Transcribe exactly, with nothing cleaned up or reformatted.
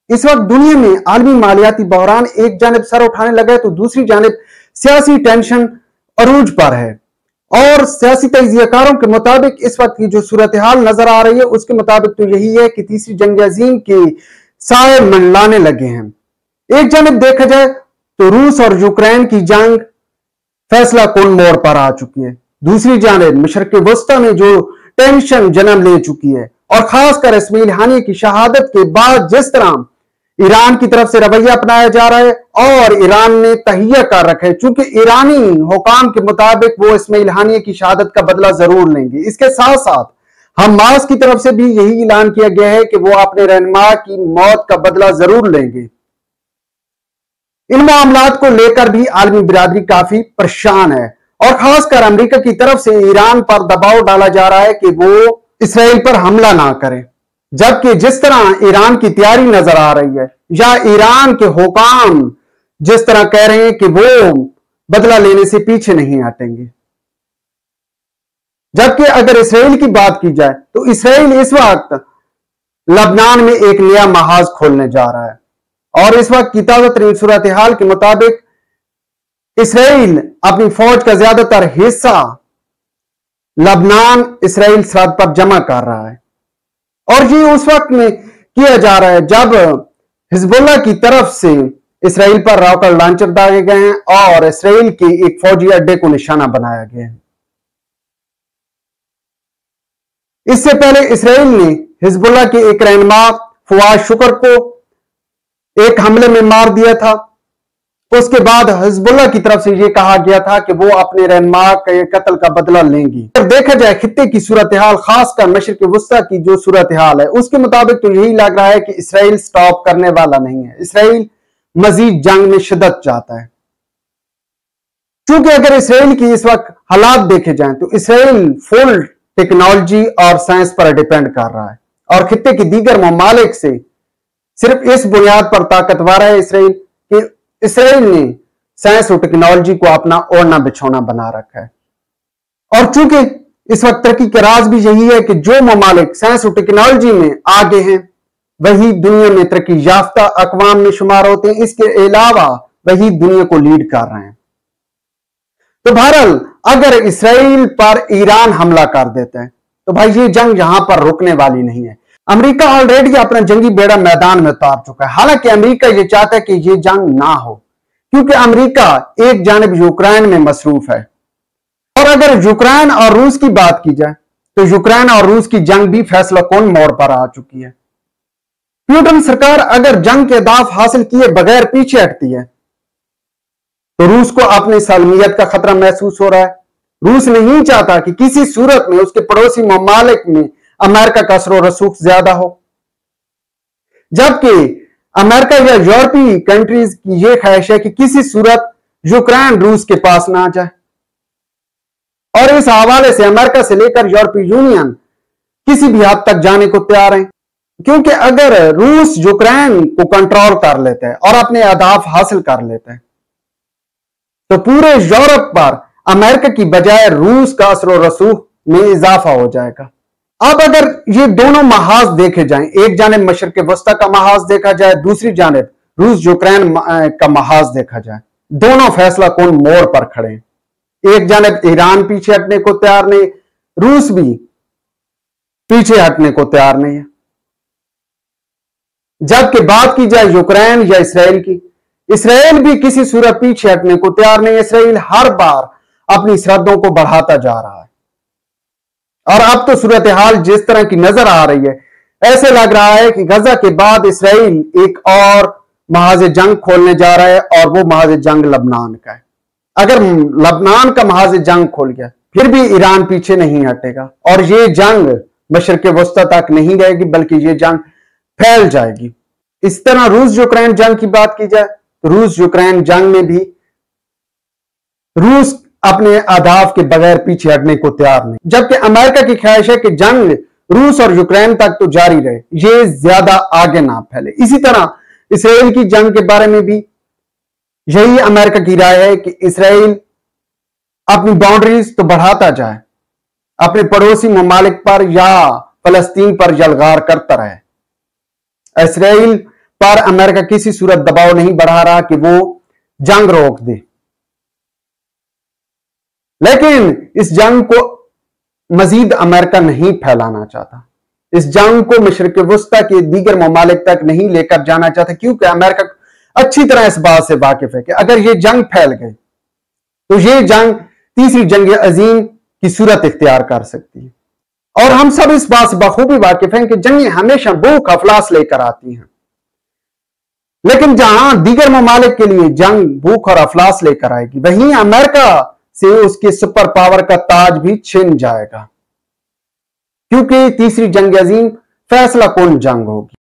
इस वक्त दुनिया में आलमी मालियाती बहरान एक जानिब सर उठाने लगा है तो दूसरी जानिब सियासी टेंशन अरूज पर है। और सियासी तज्जियाकारों के मुताबिक इस वक्त की जो सूरत हाल नजर आ रही है उसके मुताबिक तो यही है कि तीसरी जंग अजीम के साए मंडलाने लगे हैं। एक जानिब देखा जाए तो रूस और यूक्रेन की जंग फैसला कुन मोड़ पर आ चुकी है, दूसरी जानिब मशरिक वस्ता में जो टेंशन जन्म ले चुकी है और खासकर इस्माइल हानिये की शहादत के बाद जिस तरह ईरान की तरफ से रवैया अपनाया जा रहा है और ईरान ने तहिया कर रखा है, चूंकि ईरानी हुकाम के मुताबिक वो इस्माइल हानिये की शहादत का बदला जरूर लेंगे। इसके साथ साथ हमास की तरफ से भी यही ऐलान किया गया है कि वो अपने रहनुमा की मौत का बदला जरूर लेंगे। इन मामलात को लेकर भी आलमी बिरादरी काफी परेशान है और खासकर अमेरिका की तरफ से ईरान पर दबाव डाला जा रहा है कि वो इसराइल पर हमला ना करे, जबकि जिस तरह ईरान की तैयारी नजर आ रही है या ईरान के हुकाम जिस तरह कह रहे हैं कि वो बदला लेने से पीछे नहीं हटेंगे। जबकि अगर इसराइल की बात की जाए तो इसराइल इस वक्त लबनान में एक नया महाज खोलने जा रहा है और इस वक्त की ताजा तरीन सूरत हाल के मुताबिक इसराइल अपनी फौज का ज्यादातर हिस्सा लबनान इसराइल सरहद पर जमा कर रहा है और ये उस वक्त में किया जा रहा है जब हिजबुल्लाह की तरफ से इसराइल पर रॉकेट लॉन्चर दागे गए हैं और इसराइल के एक फौजी अड्डे को निशाना बनाया गया है। इससे पहले इसराइल ने हिजबुल्लाह के एक रहनुमा फवाद शुक्र को एक हमले में मार दिया था। उसके बाद हिजबुल्लाह की तरफ से यह कहा गया था कि वो अपने रहनुमा के कत्ल का बदला लेंगी। अगर देखा जाए खित्ते की सूरत हाल, खासकर मशरिक वस्ता की जो सूरत हाल है उसके मुताबिक तो यही लग रहा है कि इसराइल स्टॉप करने वाला नहीं है, इसराइल मजीद जंग में शिद्दत चाहता है। क्योंकि अगर इसराइल की इस वक्त हालात देखे जाएं तो इसराइल फुल टेक्नोलॉजी और साइंस पर डिपेंड कर रहा है और खित्ते की दीगर ममालिक से सिर्फ इस बुनियाद पर ताकतवर है इसराइल कि इसराइल ने साइंस और टेक्नोलॉजी को अपना ओढ़ना बिछौना बना रखा है। और चूंकि इस वक्त तरक्की का राज भी यही है कि जो ममालिक साइंस और टेक्नोलॉजी में आगे हैं वही दुनिया में तरक्की याफ्ता अकवाम में शुमार होते हैं, इसके अलावा वही दुनिया को लीड कर रहे हैं। तो बहरहाल अगर इसराइल पर ईरान हमला कर देता है तो भाई ये जंग यहां पर रुकने वाली नहीं है। अमेरिका ऑलरेडी अपना जंगी बेड़ा मैदान में उतार चुका है। हालांकि अमेरिका ये चाहता है कि ये जंग ना हो क्योंकि अमेरिका एक जानिब यूक्रेन में मसरूफ है और अगर यूक्रेन और रूस की बात की जाए तो यूक्रेन और रूस की जंग भी फैसला कौन मोड़ पर आ चुकी है। पुतिन सरकार अगर जंग के अहदाफ हासिल किए बगैर पीछे हटती है तो रूस को अपनी सालमियत का खतरा महसूस हो रहा है। रूस नहीं चाहता कि किसी सूरत में उसके पड़ोसी ममालिक में अमेरिका का असर और रसूख ज्यादा हो, जबकि अमेरिका या यूरोपीय कंट्रीज की यह ख्वाहिश है कि किसी सूरत यूक्रेन रूस के पास ना आ जाए। और इस हवाले से अमेरिका से लेकर यूरोपीय यूनियन किसी भी हद तक जाने को तैयार है, क्योंकि अगर रूस यूक्रेन को कंट्रोल कर लेता है और अपने अहदाफ हासिल कर लेता है तो पूरे यूरोप पर अमेरिका की बजाय रूस का असर और रसूख में इजाफा हो जाएगा। अब अगर ये दोनों महाज देखे जाएं, एक जानिब मशरिक वस्ता का महाज देखा जाए, दूसरी जानिब रूस यूक्रेन का महाज देखा जाए, दोनों फैसला कौन मोड़ पर खड़े हैं। एक जानिब ईरान पीछे हटने को तैयार नहीं, रूस भी पीछे हटने को तैयार नहीं है। जबकि बात की जाए यूक्रेन या इसराइल की, इसराइल भी किसी सूरत पीछे हटने को तैयार नहीं है। इसराइल हर बार अपनी सरहदों को बढ़ाता जा रहा है और अब तो सूरत हाल जिस तरह की नजर आ रही है ऐसे लग रहा है कि गजा के बाद इसराइल एक और महाज जंग खोलने जा रहा है और वो महाज जंग लबनान का है। अगर लबनान का महाज जंग खोल गया फिर भी ईरान पीछे नहीं हटेगा और ये जंग मशरिक वस्ता तक नहीं रहेगी बल्कि ये जंग फैल जाएगी। इस तरह रूस यूक्रेन जंग की बात की जाए तो रूस यूक्रेन जंग में भी रूस अपने अहदाफ के बगैर पीछे हटने को तैयार नहीं, जबकि अमेरिका की ख्वाहिश है कि जंग रूस और यूक्रेन तक तो जारी रहे, ये ज्यादा आगे ना फैले। इसी तरह इसराइल की जंग के बारे में भी यही अमेरिका की राय है कि इसराइल अपनी बाउंड्रीज तो बढ़ाता जाए, अपने पड़ोसी ममालिक पर या फलस्तीन पर जलगार करता रहे। इसराइल पर अमेरिका किसी सूरत दबाव नहीं बढ़ा रहा कि वो जंग रोक दे। लेकिन इस जंग को मजीद अमेरिका नहीं फैलाना चाहता, इस जंग को मशरिक वस्ता के दीगर ममालिक तक नहीं लेकर जाना चाहता, क्योंकि अमेरिका अच्छी तरह इस बात से वाकिफ है कि अगर ये जंग फैल गई तो ये जंग तीसरी जंग अजीम की सूरत इख्तियार कर सकती है। और हम सब इस बात से बखूबी वाकिफ हैं कि जंगें हमेशा भूख अफलास लेकर आती हैं, लेकिन जहां दीगर ममालिक के लिए जंग भूख और अफलास लेकर आएगी, वहीं अमेरिका से उसके सुपर पावर का ताज भी छिन जाएगा, क्योंकि तीसरी जंग अजीम फैसला कुन जंग होगी।